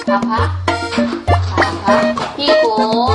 ขาพับขาพับพี่โก